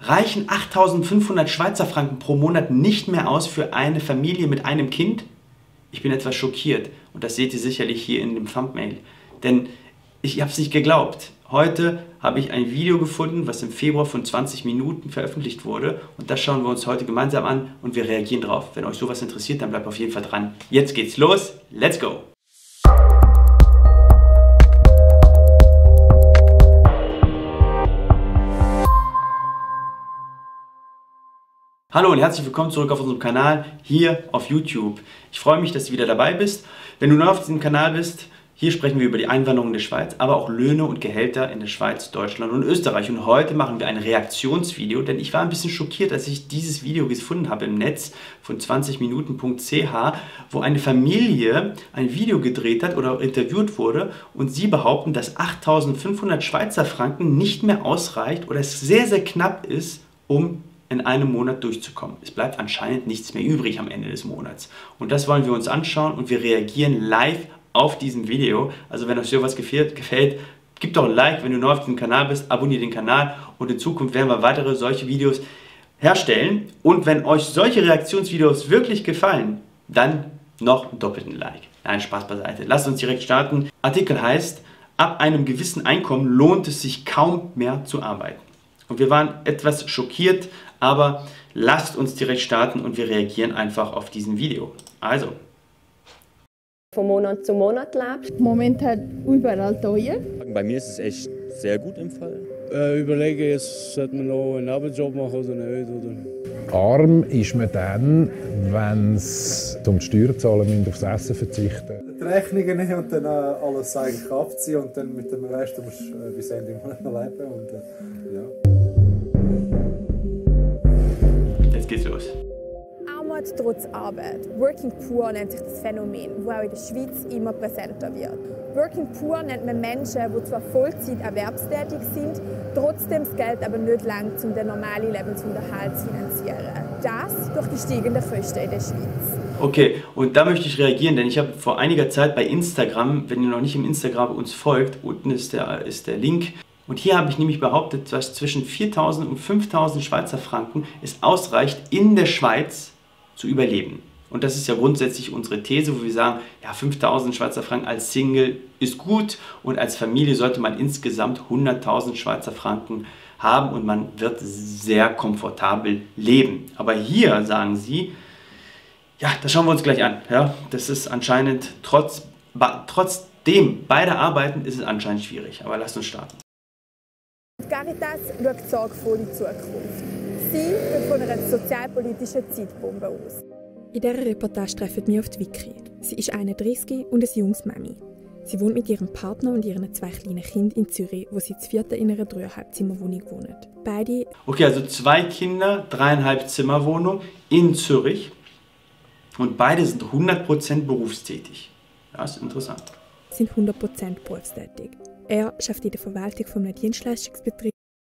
Reichen 8.500 Schweizer Franken pro Monat nicht mehr aus für eine Familie mit einem Kind? Ich bin etwas schockiert und das seht ihr sicherlich hier in dem Thumbnail. Denn ich habe es nicht geglaubt. Heute habe ich ein Video gefunden, was im Februar von 20 Minuten veröffentlicht wurde. Und das schauen wir uns heute gemeinsam an und wir reagieren drauf. Wenn euch sowas interessiert, dann bleibt auf jeden Fall dran. Jetzt geht's los. Let's go! Hallo und herzlich willkommen zurück auf unserem Kanal hier auf YouTube. Ich freue mich, dass du wieder dabei bist. Wenn du neu auf diesem Kanal bist, hier sprechen wir über die Einwanderung in der Schweiz, aber auch Löhne und Gehälter in der Schweiz, Deutschland und Österreich. Und heute machen wir ein Reaktionsvideo, denn ich war ein bisschen schockiert, als ich dieses Video gefunden habe im Netz von 20minuten.ch, wo eine Familie ein Video gedreht hat oder interviewt wurde und sie behaupten, dass 8.500 Schweizer Franken nicht mehr ausreicht oder es sehr, sehr knapp ist, um in einem Monat durchzukommen. Es bleibt anscheinend nichts mehr übrig am Ende des Monats. Und das wollen wir uns anschauen und wir reagieren live auf diesem Video. Also wenn euch sowas gefällt, gib doch ein Like, wenn du neu auf diesem Kanal bist, abonniere den Kanal und in Zukunft werden wir weitere solche Videos herstellen. Und wenn euch solche Reaktionsvideos wirklich gefallen, dann noch einen doppelten Like. Nein, Spaß beiseite. Lasst uns direkt starten. Artikel heißt, ab einem gewissen Einkommen lohnt es sich kaum mehr zu arbeiten. Und wir waren etwas schockiert, aber lasst uns direkt starten und wir reagieren einfach auf diesen Video. Also. Von Monat zu Monat lebst? Im Moment halt überall teuer. Bei mir ist es echt sehr gut im Fall. Überlegen, jetzt sollte man noch einen Nebenjob machen oder nicht. Oder? Arm ist man dann, wenn es um die Steuern zahlen müssen, aufs Essen verzichten. Die Rechnungen nehmen und dann alles eigentlich abziehen und dann mit dem Rest musst du bis Ende im Monat noch leben. Und, ja. Jetzt geht's los. Armut trotz Arbeit. Working Poor nennt sich das Phänomen, das auch in der Schweiz immer präsenter wird. Working Poor nennt man Menschen, die zwar Vollzeit erwerbstätig sind, trotzdem das Geld aber nicht langt, um den normalen Lebensunterhalt zu finanzieren. Das durch die steigenden Kosten in der Schweiz. Okay, und da möchte ich reagieren, denn ich habe vor einiger Zeit bei Instagram, wenn ihr noch nicht im Instagram uns folgt, unten ist der Link. Und hier habe ich nämlich behauptet, dass zwischen 4.000 und 5.000 Schweizer Franken es ausreicht, in der Schweiz zu überleben. Und das ist ja grundsätzlich unsere These, wo wir sagen, ja, 5.000 Schweizer Franken als Single ist gut und als Familie sollte man insgesamt 100.000 Schweizer Franken haben und man wird sehr komfortabel leben. Aber hier sagen sie, ja, das schauen wir uns gleich an. Ja, das ist anscheinend, trotzdem beide arbeiten, ist es anscheinend schwierig. Aber lasst uns starten. Caritas schaut sorgvoll in die Zukunft. Sie geht von einer sozialpolitischen Zeitbombe aus. In dieser Reportage treffen wir auf die Vicky. Sie ist 31 und ein junges Mami. Sie wohnt mit ihrem Partner und ihren 2 kleinen Kindern in Zürich, wo sie zu viert in einer 3,5-Zimmerwohnung wohnen. Beide... Okay, also 2 Kinder, 3,5-Zimmerwohnung in Zürich und beide sind 100% berufstätig. Das ist interessant. ...sind 100% berufstätig. Er arbeitet in der Verwaltung eines Dienstleistungsbetriebs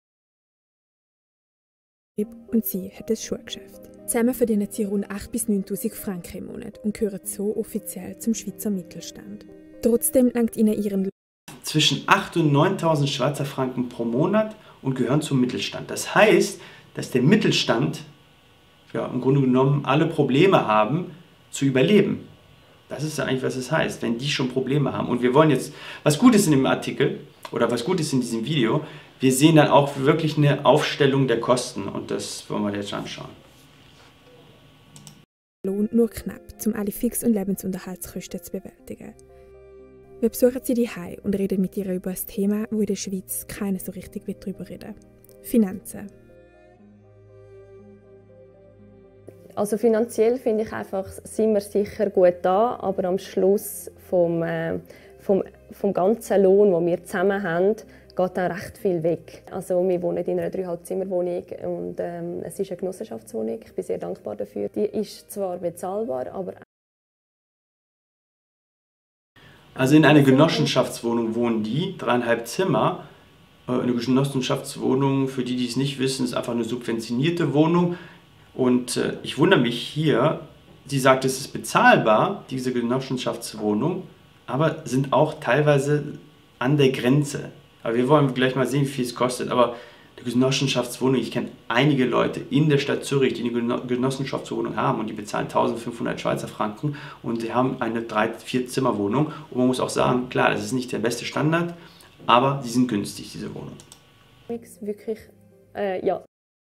und sie hat ein Schulgeschäft. Zusammen verdienen sie rund 8.000 bis 9.000 Franken im Monat und gehören so offiziell zum Schweizer Mittelstand. Trotzdem langt ihnen ihren zwischen 8.000 und 9.000 Schweizer Franken pro Monat und gehören zum Mittelstand. Das heißt, dass der Mittelstand ja, im Grunde genommen alle Probleme haben, zu überleben. Das ist ja eigentlich, was es heißt, wenn die schon Probleme haben. Und wir wollen jetzt, was gut ist in dem Artikel oder was gut ist in diesem Video, wir sehen dann auch wirklich eine Aufstellung der Kosten und das wollen wir jetzt anschauen. Lohn nur knapp, um alle Fix- und Lebensunterhaltskosten zu bewältigen. Wir besuchen sie daheim und reden mit ihr über ein Thema, wo in der Schweiz keiner so richtig darüber reden will. Finanzen. Also finanziell finde ich einfach, sind wir sicher gut da, aber am Schluss vom ganzen Lohn, den wir zusammen haben, geht dann recht viel weg. Also wir wohnen in einer 3,5-Zimmerwohnung und es ist eine Genossenschaftswohnung. Ich bin sehr dankbar dafür. Die ist zwar bezahlbar, aber... Also in einer Genossenschaftswohnung wohnen die, 3,5 Zimmer. Eine Genossenschaftswohnung, für die, die es nicht wissen, ist einfach eine subventionierte Wohnung. Und ich wundere mich hier, sie sagt, es ist bezahlbar, diese Genossenschaftswohnung, aber sind auch teilweise an der Grenze. Aber wir wollen gleich mal sehen, wie viel es kostet. Aber eine Genossenschaftswohnung. Ich kenne einige Leute in der Stadt Zürich, die eine Genossenschaftswohnung haben und die bezahlen 1500 Schweizer Franken und sie haben eine 3-4-Zimmer-Wohnung. Und man muss auch sagen, klar, das ist nicht der beste Standard, aber sie sind günstig, diese Wohnungen. Wirklich, ja,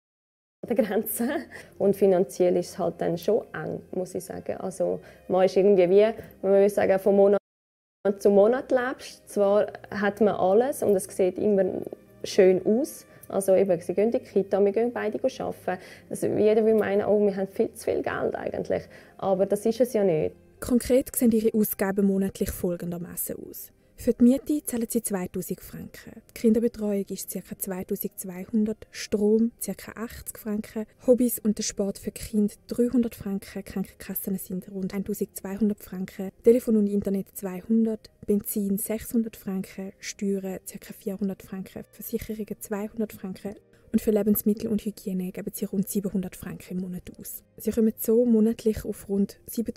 an der Grenze. Und finanziell ist es halt dann schon eng, muss ich sagen. Also man ist irgendwie, wenn man sagen, von Monat zu Monat lebst, zwar hat man alles und es sieht immer schön aus. Also eben, sie gehen in die Kita, wir gehen beide arbeiten. Also jeder will meinen, oh, wir haben viel zu viel Geld eigentlich. Aber das ist es ja nicht. Konkret sehen ihre Ausgaben monatlich folgendermaßen aus. Für die Miete zahlen sie 2000 Franken. Die Kinderbetreuung ist ca. 2200, Strom ca. 80 Franken, Hobbys und der Sport für Kinder 300 Franken, Krankenkassen sind rund 1200 Franken, Telefon und Internet 200, Benzin 600 Franken, Steuern ca. 400 Franken, Versicherungen 200 Franken und für Lebensmittel und Hygiene geben sie rund 700 Franken im Monat aus. Sie kommen so monatlich auf rund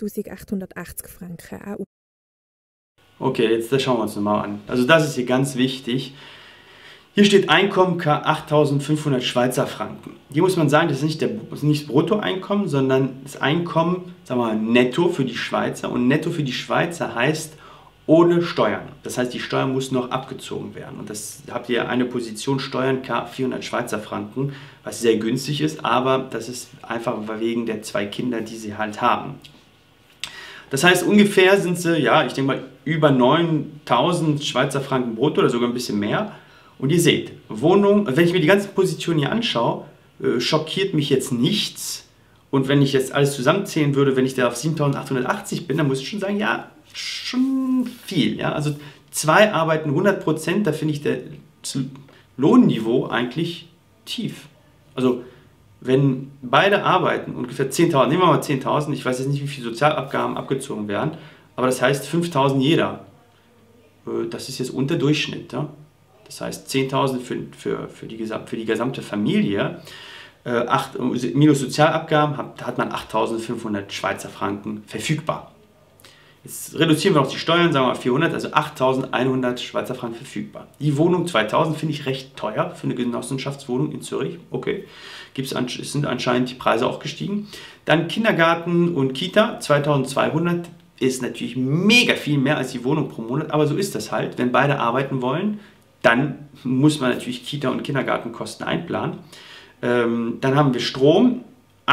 7880 Franken auch. Okay, jetzt das schauen wir uns nochmal an. Also das ist hier ganz wichtig. Hier steht Einkommen 8.500 Schweizer Franken. Hier muss man sagen, das ist nicht das Bruttoeinkommen, sondern das Einkommen, sagen wir mal, netto für die Schweizer. Und netto für die Schweizer heißt ohne Steuern. Das heißt, die Steuer muss noch abgezogen werden. Und das habt ihr eine Position Steuern 400 Schweizer Franken, was sehr günstig ist, aber das ist einfach wegen der 2 Kinder, die sie halt haben. Das heißt, ungefähr sind sie, ja, ich denke mal, über 9.000 Schweizer Franken brutto oder sogar ein bisschen mehr. Und ihr seht, Wohnung, wenn ich mir die ganzen Positionen hier anschaue, schockiert mich jetzt nichts. Und wenn ich jetzt alles zusammenzählen würde, wenn ich da auf 7.880 bin, dann muss ich schon sagen, ja, schon viel. Ja? Also 2 arbeiten 100%, da finde ich das Lohnniveau eigentlich tief. Also wenn beide arbeiten, ungefähr 10.000, nehmen wir mal 10.000, ich weiß jetzt nicht, wie viele Sozialabgaben abgezogen werden, aber das heißt 5.000 jeder. Das ist jetzt unter Durchschnitt. Ja? Das heißt 10.000 für die gesamte Familie, minus Sozialabgaben hat man 8.500 Schweizer Franken verfügbar. Jetzt reduzieren wir noch die Steuern, sagen wir mal 400, also 8.100 Schweizer Franken verfügbar. Die Wohnung 2.000 finde ich recht teuer für eine Genossenschaftswohnung in Zürich. Okay, sind anscheinend die Preise auch gestiegen. Dann Kindergarten und Kita 2.200 ist natürlich mega viel mehr als die Wohnung pro Monat, aber so ist das halt. Wenn beide arbeiten wollen, dann muss man natürlich Kita- und Kindergartenkosten einplanen. Dann haben wir Strom.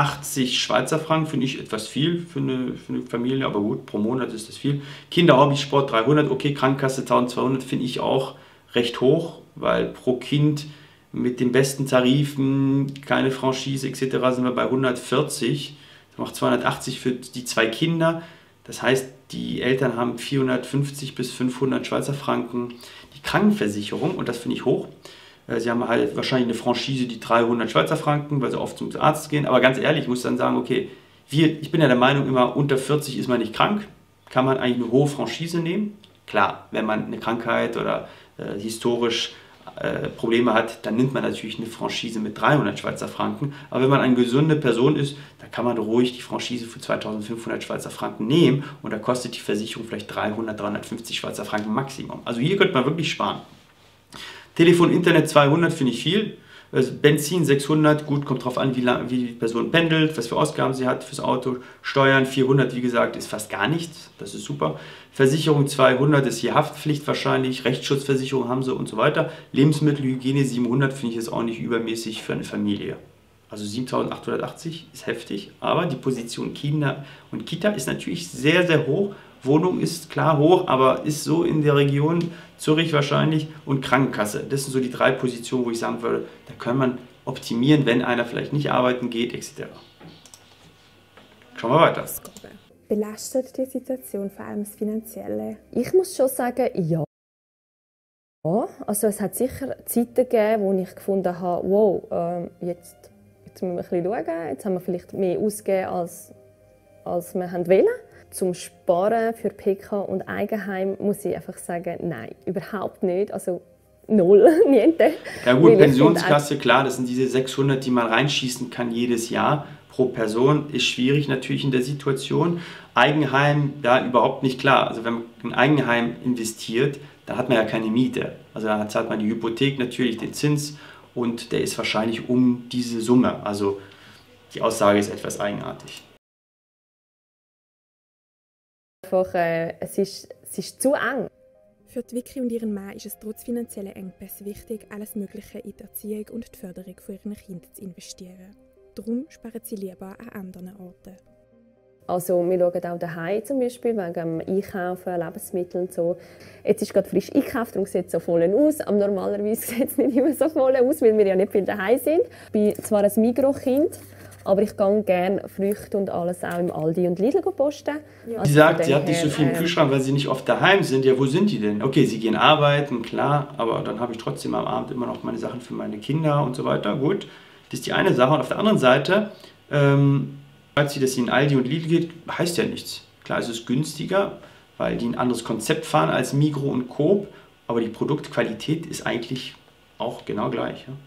80 Schweizer Franken finde ich etwas viel für eine Familie, aber gut, pro Monat ist das viel. Kinder, Hobby, Sport 300, okay, Krankenkasse 1200 finde ich auch recht hoch, weil pro Kind mit den besten Tarifen, keine Franchise etc. sind wir bei 140, das macht 280 für die 2 Kinder. Das heißt, die Eltern haben 450 bis 500 Schweizer Franken die Krankenversicherung und das finde ich hoch. Sie haben halt wahrscheinlich eine Franchise, die 300 Schweizer Franken, weil sie oft zum Arzt gehen. Aber ganz ehrlich, ich muss dann sagen, okay, ich bin ja der Meinung, immer unter 40 ist man nicht krank. Kann man eigentlich eine hohe Franchise nehmen? Klar, wenn man eine Krankheit oder historisch Probleme hat, dann nimmt man natürlich eine Franchise mit 300 Schweizer Franken. Aber wenn man eine gesunde Person ist, dann kann man ruhig die Franchise für 2.500 Schweizer Franken nehmen und da kostet die Versicherung vielleicht 300, 350 Schweizer Franken Maximum. Also hier könnte man wirklich sparen. Telefon, Internet 200 finde ich viel. Also Benzin 600, gut, kommt drauf an, wie die Person pendelt, was für Ausgaben sie hat fürs Auto. Steuern 400, wie gesagt, ist fast gar nichts, das ist super. Versicherung 200 ist hier Haftpflicht wahrscheinlich, Rechtsschutzversicherung haben sie und so weiter. Lebensmittelhygiene 700 finde ich jetzt auch nicht übermäßig für eine Familie. Also 7.880 ist heftig, aber die Position Kinder und Kita ist natürlich sehr, sehr hoch. Wohnung ist klar hoch, aber ist so in der Region Zürich wahrscheinlich und Krankenkasse. Das sind so die 3 Positionen, wo ich sagen würde, da kann man optimieren, wenn einer vielleicht nicht arbeiten geht, etc. Schauen wir weiter. Belastet die Situation vor allem das Finanzielle? Ich muss schon sagen, ja. Also es hat sicher Zeiten gegeben, wo ich gefunden habe, wow, jetzt müssen wir ein bisschen schauen, jetzt haben wir vielleicht mehr ausgegeben, als wir wollten. Zum Sparen für PK und Eigenheim muss ich einfach sagen, nein, überhaupt nicht. Also null, niente. Ja gut, Pensionskasse, klar, das sind diese 600, die man reinschießen kann jedes Jahr pro Person. Ist schwierig natürlich in der Situation. Eigenheim, da überhaupt nicht klar. Also wenn man in Eigenheim investiert, dann hat man ja keine Miete. Also dann zahlt man die Hypothek natürlich, den Zins und der ist wahrscheinlich um diese Summe. Also die Aussage ist etwas eigenartig. Einfach, es ist zu eng. Für die Vicky und ihren Mann ist es trotz finanzieller Engpässe wichtig, alles Mögliche in die Erziehung und die Förderung von ihren Kindern zu investieren. Darum sparen sie lieber an anderen Orten. Also wir schauen auch daheim zum Beispiel wegen dem Einkaufen, Lebensmittel und so. Jetzt ist gerade frisch eingekauft, darum sieht es so voll aus. Aber normalerweise sieht es nicht immer so voll aus, weil wir ja nicht viel daheim sind. Ich bin zwar ein Migros-Kind, aber ich gehe gerne Früchte und alles auch im Aldi und Lidl posten. Ja. Sie sagt, sie hat nicht so viel im Kühlschrank, weil sie nicht oft daheim sind. Ja, wo sind die denn? Okay, sie gehen arbeiten, klar, aber dann habe ich trotzdem am Abend immer noch meine Sachen für meine Kinder und so weiter. Gut, das ist die eine Sache. Und auf der anderen Seite, als sie, dass sie in Aldi und Lidl geht, heißt ja nichts. Klar, es ist günstiger, weil die ein anderes Konzept fahren als Migros und Coop, aber die Produktqualität ist eigentlich auch genau gleich. Ja?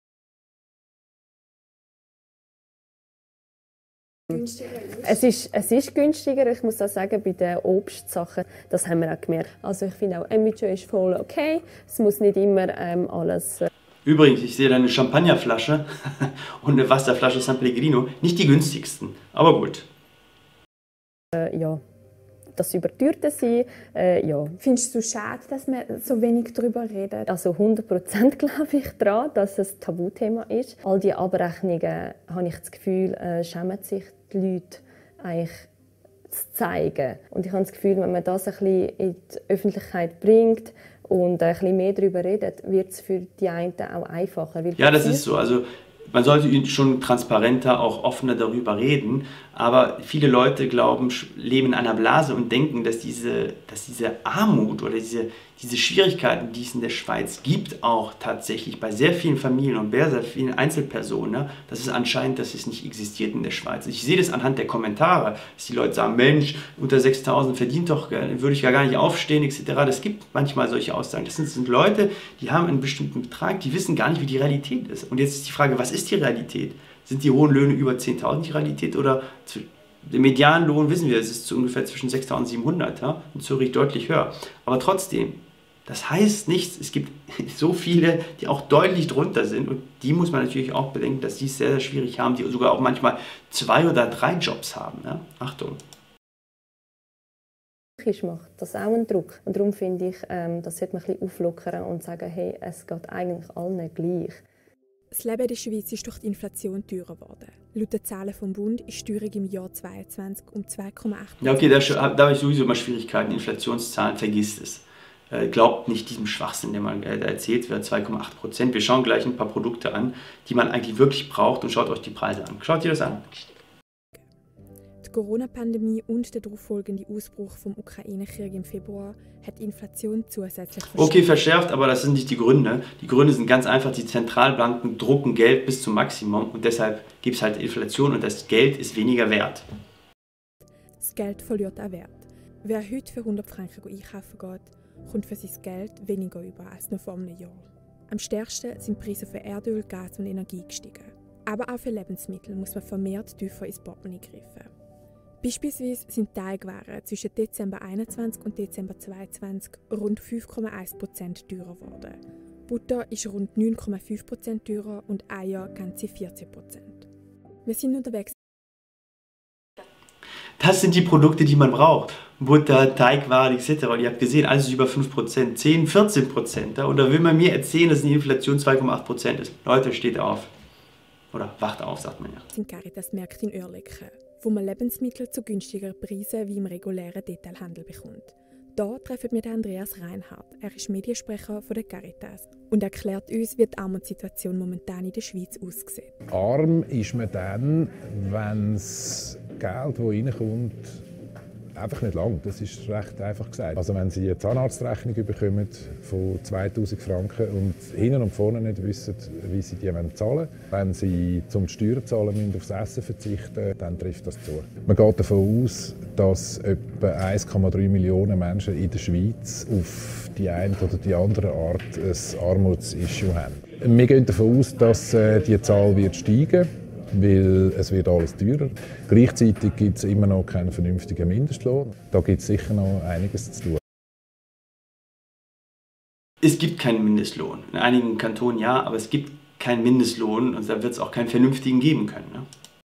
Es ist günstiger, ich muss auch sagen, bei den Obstsachen, das haben wir auch gemerkt. Also ich finde auch, ein Budget ist voll okay, es muss nicht immer alles... Übrigens, ich sehe da eine Champagnerflasche und eine Wasserflasche San Pellegrino, nicht die günstigsten, aber gut. Ja, das überteuerte sie, ja. Findest du es schade, dass wir so wenig darüber reden? Also 100% glaube ich daran, dass es ein Tabuthema ist. All diese Abrechnungen, habe ich das Gefühl, schämen sich die Leute eigentlich zu zeigen. Und ich habe das Gefühl, wenn man das ein bisschen in die Öffentlichkeit bringt und ein bisschen mehr darüber redet, wird es für die einen auch einfacher. Ja, das ist so. Also man sollte schon transparenter, auch offener darüber reden. Aber viele Leute leben in einer Blase und denken, dass diese Armut oder diese Schwierigkeiten, die es in der Schweiz gibt, auch tatsächlich bei sehr vielen Familien und bei sehr vielen Einzelpersonen, ne, dass es nicht existiert in der Schweiz. Ich sehe das anhand der Kommentare, dass die Leute sagen, Mensch, unter 6.000 verdient doch, würde ich ja gar nicht aufstehen, etc. Das gibt manchmal solche Aussagen. Das sind Leute, die haben einen bestimmten Betrag, die wissen gar nicht, wie die Realität ist. Und jetzt ist die Frage, was ist die Realität? Sind die hohen Löhne über 10.000 die Realität oder der Medianlohn, wissen wir, es ist ungefähr zwischen 6.000 und 700, ja? In Zürich deutlich höher. Aber trotzdem, das heißt nichts, es gibt so viele, die auch deutlich drunter sind und die muss man natürlich auch bedenken, dass die es sehr, sehr schwierig haben, die sogar auch manchmal 2 oder 3 Jobs haben. Ja? Achtung. Macht das auch einen Druck. Und darum finde ich, das sollte man ein bisschen auflockern und sagen, hey, es geht eigentlich allen gleich. Das Leben in der Schweiz ist durch die Inflation teurer geworden. Laut den Zahlen vom Bund ist die Teuerung im Jahr 2022 um 2,8%. Ja, okay, da habe ich sowieso immer Schwierigkeiten. Inflationszahlen, vergisst es. Glaubt nicht diesem Schwachsinn, der man erzählt wird, 2,8%. Wir schauen gleich ein paar Produkte an, die man eigentlich wirklich braucht und schaut euch die Preise an. Schaut ihr das an. Die Corona-Pandemie und der darauffolgende Ausbruch vom Ukraine-Krieg im Februar hat die Inflation zusätzlich verschärft. Okay, verschärft, aber das sind nicht die Gründe. Die Gründe sind ganz einfach, die Zentralbanken drucken Geld bis zum Maximum und deshalb gibt es halt Inflation und das Geld ist weniger wert. Das Geld verliert auch Wert. Wer heute für 100 Franken einkaufen geht, kommt für sein Geld weniger über als noch vor einem Jahr. Am stärksten sind die Preise für Erdöl, Gas und Energie gestiegen. Aber auch für Lebensmittel muss man vermehrt tiefer ins Portemonnaie greifen. Beispielsweise sind Teigwaren zwischen Dezember 2021 und Dezember 2022 rund 5,1% teurer geworden. Butter ist rund 9,5% teurer und Eier ganze 14%. Wir sind unterwegs. Das sind die Produkte, die man braucht. Butter, Teigwaren etc. Und ihr habt gesehen, alles ist über 5%, 10, 14%. Und da will man mir erzählen, dass die Inflation 2,8% ist. Leute, steht auf. Oder wacht auf, sagt man ja. In Caritas-Märkte in Oerlikon, wo man Lebensmittel zu günstigeren Preisen wie im regulären Detailhandel bekommt. Da treffen wir Andreas Reinhardt. Er ist Mediensprecher von der Caritas und erklärt uns, wie die Armutssituation momentan in der Schweiz aussieht. Arm ist man dann, wenn das Geld, das reinkommt, einfach nicht lang. Das ist recht einfach gesagt. Also wenn Sie eine Zahnarztrechnung bekommen von 2'000 Franken und hinten und vorne nicht wissen, wie Sie die zahlen wollen, wenn Sie zum Steuern zahlen müssen, aufs Essen verzichten, dann trifft das zu. Man geht davon aus, dass etwa 1,3 Millionen Menschen in der Schweiz auf die eine oder die andere Art ein Armutsissue haben. Wir gehen davon aus, dass die Zahl wird steigen, weil es wird alles teurer. Gleichzeitig gibt es immer noch keinen vernünftigen Mindestlohn. Da gibt es sicher noch einiges zu tun. Es gibt keinen Mindestlohn. In einigen Kantonen ja, aber es gibt keinen Mindestlohn und da wird es auch keinen vernünftigen geben können. Ne?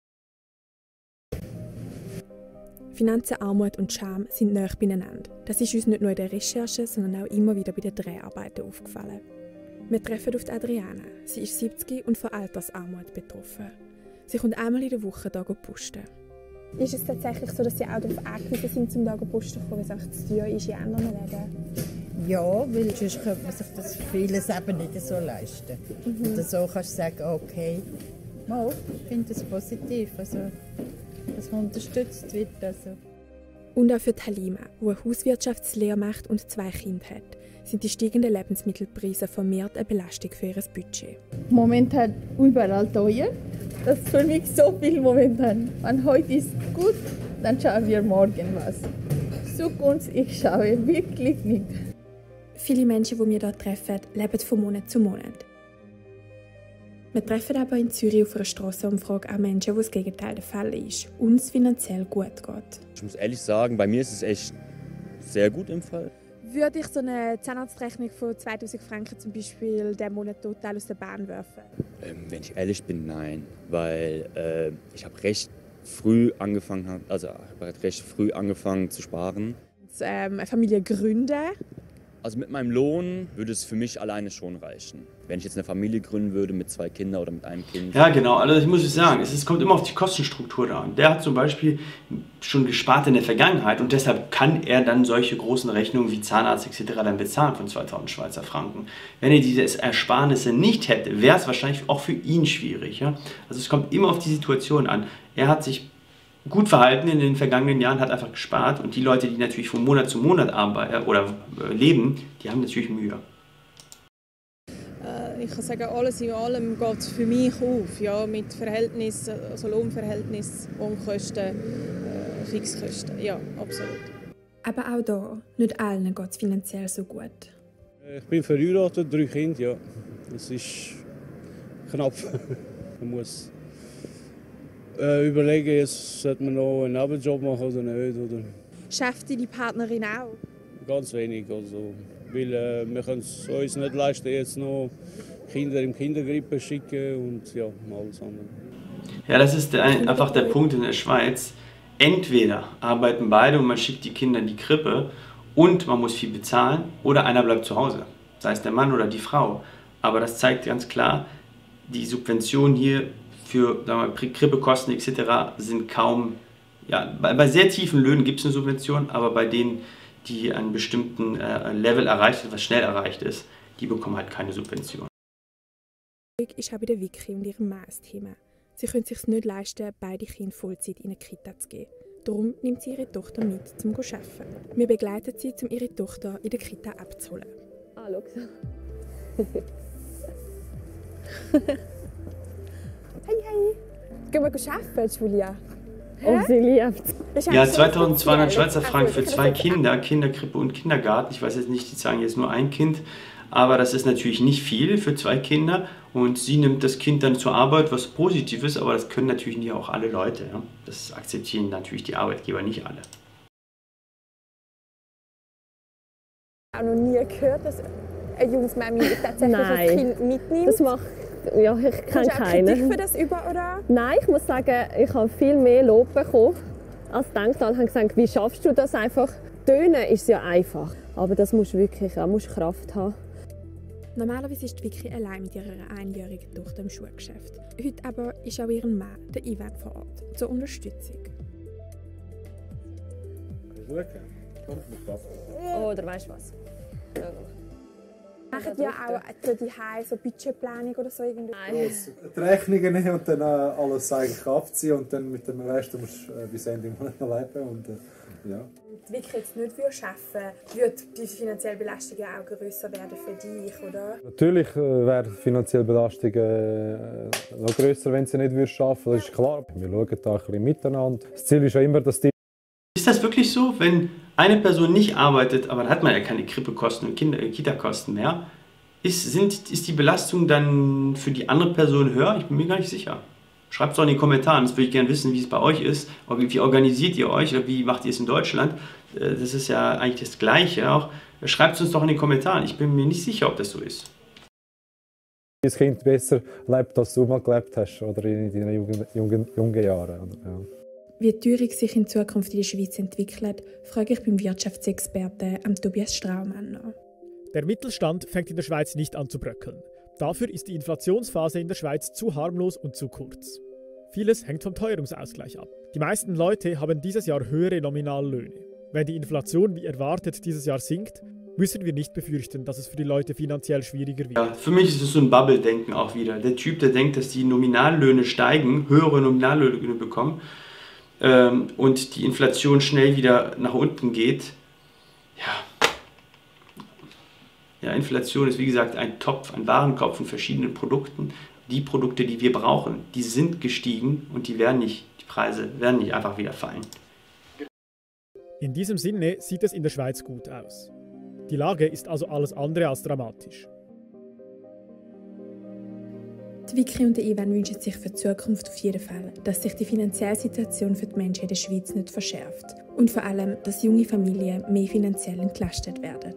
Finanzen, Armut und Scham sind nahe beieinander. Das ist uns nicht nur in der Recherche, sondern auch immer wieder bei den Dreharbeiten aufgefallen. Wir treffen auf Adriana. Sie ist 70 und von Altersarmut betroffen. Sie kommt einmal in der Woche da posten. Ist es tatsächlich so, dass Sie auch darauf angewiesen sind, zum posten zu kommen, weil es einfach zu teuer ist in anderen Läden? Ja, weil sonst könnte man sich das vieles eben nicht so leisten. Und so kannst du sagen, okay, mal, ich finde das positiv, also, dass man unterstützt wird. Also. Und auch für Halima, die eine Hauswirtschaftslehre macht und 2 Kinder hat, sind die steigenden Lebensmittelpreise vermehrt eine Belastung für ihr Budget. Momentan überall teuer. Das ist für mich so viel momentan. Wenn heute ist gut, dann schauen wir morgen was. Zukunft, ich schaue wirklich nicht. Viele Menschen, die wir hier treffen, leben von Monat zu Monat. Wir treffen aber in Zürich auf einer Strassenumfrage auch Menschen, wo das Gegenteil der Fall ist, uns finanziell gut geht. Ich muss ehrlich sagen, bei mir ist es echt sehr gut im Fall. Würde ich so eine Zahnarztrechnung von 2000 Franken zum Beispiel den Monat total aus der Bahn werfen? Wenn ich ehrlich bin, nein. Weil ich habe recht früh angefangen zu sparen. Eine Familie gründen? Also mit meinem Lohn würde es für mich alleine schon reichen. Wenn ich jetzt eine Familie gründen würde mit 2 Kindern oder mit einem Kind. Ja, genau. Also ich muss sagen, es kommt immer auf die Kostenstruktur da an. Der hat zum Beispiel schon gespart in der Vergangenheit und deshalb kann er dann solche großen Rechnungen wie Zahnarzt etc. dann bezahlen von 2000 Schweizer Franken. Wenn er diese Ersparnisse nicht hätte, wäre es wahrscheinlich auch für ihn schwierig. Ja? Also es kommt immer auf die Situation an. Er hat sich gut verhalten in den vergangenen Jahren, hat einfach gespart und die Leute, die natürlich von Monat zu Monat arbeiten oder leben, die haben natürlich Mühe. Ich kann sagen, alles in allem geht es für mich auf, ja, mit Verhältnis, also Lohnverhältnis, Wohnkosten, Fixkosten, ja, absolut. Aber auch da, nicht allen geht es finanziell so gut. Ich bin verheiratet, 3 Kinder, ja. Das ist knapp. Man muss überlegen, jetzt sollte man noch einen Nebenjob machen oder nicht. Oder? Schafft deine Partnerin auch? Ganz wenig. Also, weil wir können es uns nicht leisten, jetzt noch Kinder im Kindergrippe schicken und ja, alles andere. Ja, das ist einfach der Punkt in der Schweiz. Entweder arbeiten beide und man schickt die Kinder in die Krippe und man muss viel bezahlen oder einer bleibt zu Hause, sei es der Mann oder die Frau. Aber das zeigt ganz klar, die Subventionen hier für Krippekosten etc. sind kaum, ja, bei sehr tiefen Löhnen gibt es eine Subvention, aber bei denen, die einen bestimmten Level erreicht sind, was schnell erreicht ist, die bekommen halt keine Subvention. Ist auch bei der Vicky und ihrem Mann ein Thema. Sie können es sich nicht leisten, beide Kinder Vollzeit in eine Kita zu geben. Darum nimmt sie ihre Tochter mit, um zu arbeiten. Wir begleiten sie, um ihre Tochter in der Kita abzuholen. Ah, schau so. Hey, hey. Gehen wir arbeiten, Julia? Oh, sie liebt. Ja, 2200 Schweizer Franken für 2 Kinder, Kinderkrippe und Kindergarten. Ich weiß jetzt nicht, die sagen jetzt nur ein Kind, aber das ist natürlich nicht viel für 2 Kinder. Und sie nimmt das Kind dann zur Arbeit, was positiv ist, aber das können natürlich nicht auch alle Leute. Ja? Das akzeptieren natürlich die Arbeitgeber nicht alle. Ich habe noch nie gehört, dass eine junge Mami tatsächlich das Kind mitnimmt. Das macht, ja, ich kenne keinen. Kritik für das über, oder? Nein, ich muss sagen, ich habe viel mehr Lob bekommen als gedacht. Ich habe gesagt, wie schaffst du das einfach? Tönen ist ja einfach, aber das musst du wirklich auch, musst Kraft haben. Normalerweise ist Vicky allein mit ihrer 1-jährigen Tochter im Schuhgeschäft. Heute aber ist auch ihr Mann, der Ivan, vor Ort, zur Unterstützung. Oder weißt du was? Machen die auch die so Budgetplanung oder so irgendwie? Nein. Die Rechnungen nehmen und dann alles eigentlich abziehen und dann mit dem Rest musst du bis Ende im Monat noch leben. Und, ja. Wenn Vicky jetzt nicht arbeiten würde, würde die finanzielle Belastung auch grösser werden für dich, oder? Natürlich wäre die finanzielle Belastung noch grösser, wenn sie nicht arbeiten würde. Das ist klar. Wir schauen da ein bisschen miteinander. Das Ziel ist ja immer, dass die... Ist das wirklich so, wenn eine Person nicht arbeitet, aber dann hat man ja keine Krippekosten und Kita-Kosten mehr, ist die Belastung dann für die andere Person höher? Ich bin mir gar nicht sicher. Schreibt es doch in die Kommentare, das würde ich gerne wissen, wie es bei euch ist. Wie organisiert ihr euch oder wie macht ihr es in Deutschland? Das ist ja eigentlich das Gleiche auch. Schreibt es uns doch in die Kommentare. Ich bin mir nicht sicher, ob das so ist. das Kind besser lebt, als du mal gelebt hast oder in deinen jungen Jahren. Ja. Wie die Teuerung sich in Zukunft in der Schweiz entwickelt, frage ich beim Wirtschaftsexperten Tobias Straumann an. Der Mittelstand fängt in der Schweiz nicht an zu bröckeln. Dafür ist die Inflationsphase in der Schweiz zu harmlos und zu kurz. Vieles hängt vom Teuerungsausgleich ab. Die meisten Leute haben dieses Jahr höhere Nominallöhne. Wenn die Inflation wie erwartet dieses Jahr sinkt, müssen wir nicht befürchten, dass es für die Leute finanziell schwieriger wird. Ja, für mich ist es so ein Bubble-Denken auch wieder. Der Typ, der denkt, dass die Nominallöhne steigen, höhere Nominallöhne bekommen und die Inflation schnell wieder nach unten geht. Ja, Inflation ist wie gesagt ein Topf, ein Warenkorb von verschiedenen Produkten. Die Produkte, die wir brauchen, die sind gestiegen und die Preise werden nicht einfach wieder fallen. In diesem Sinne sieht es in der Schweiz gut aus. Die Lage ist also alles andere als dramatisch. Die Vicky und der Ivan wünschen sich für die Zukunft auf jeden Fall, dass sich die finanzielle Situation für die Menschen in der Schweiz nicht verschärft und vor allem, dass junge Familien mehr finanziell entlastet werden.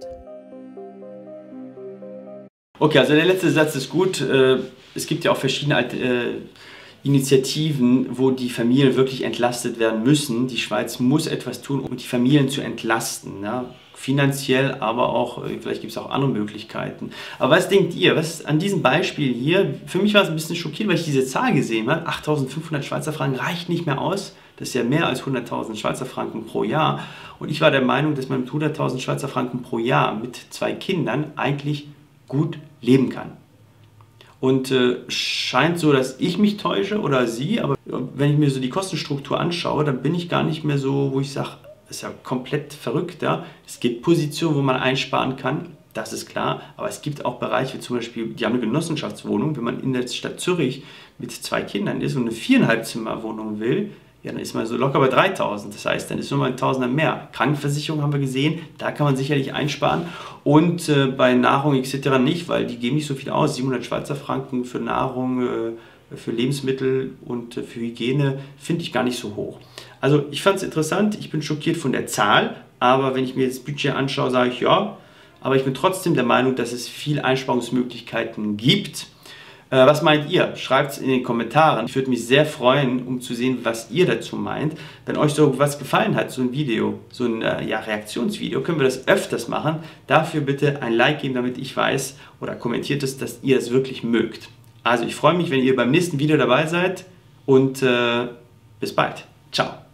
Okay, also der letzte Satz ist gut. Es gibt ja auch verschiedene Initiativen, wo die Familien wirklich entlastet werden müssen. Die Schweiz muss etwas tun, um die Familien zu entlasten. Ja? Finanziell, aber auch, vielleicht gibt es auch andere Möglichkeiten. Aber was denkt ihr? Was an diesem Beispiel hier? Für mich war es ein bisschen schockierend, weil ich diese Zahl gesehen habe. 8.500 Schweizer Franken reicht nicht mehr aus. Das ist ja mehr als 100.000 Schweizer Franken pro Jahr. Und ich war der Meinung, dass man mit 100.000 Schweizer Franken pro Jahr mit 2 Kindern eigentlich gut leben kann. Und scheint so, dass ich mich täusche oder sie, aber wenn ich mir so die Kostenstruktur anschaue, dann bin ich gar nicht mehr so, wo ich sage, das ist ja komplett verrückt. Ja? Es gibt Positionen, wo man einsparen kann, das ist klar, aber es gibt auch Bereiche, wie zum Beispiel, die haben eine Genossenschaftswohnung, wenn man in der Stadt Zürich mit 2 Kindern ist und eine 4,5 Zimmer Wohnung will, ja, dann ist man so locker bei 3.000. Das heißt, dann ist nur mal ein Tausender mehr. Krankenversicherung haben wir gesehen, da kann man sicherlich einsparen. Und bei Nahrung etc. nicht, weil die geben nicht so viel aus. 700 Schweizer Franken für Nahrung, für Lebensmittel und für Hygiene finde ich gar nicht so hoch. Also ich fand es interessant, ich bin schockiert von der Zahl, aber wenn ich mir das Budget anschaue, sage ich ja. Aber ich bin trotzdem der Meinung, dass es viel Einsparungsmöglichkeiten gibt. Was meint ihr? Schreibt es in den Kommentaren. Ich würde mich sehr freuen, um zu sehen, was ihr dazu meint. Wenn euch so was gefallen hat, so ein Video, so ein Reaktionsvideo, können wir das öfters machen. Dafür bitte ein Like geben, damit ich weiß oder kommentiert es, dass ihr das wirklich mögt. Also ich freue mich, wenn ihr beim nächsten Video dabei seid und bis bald. Ciao.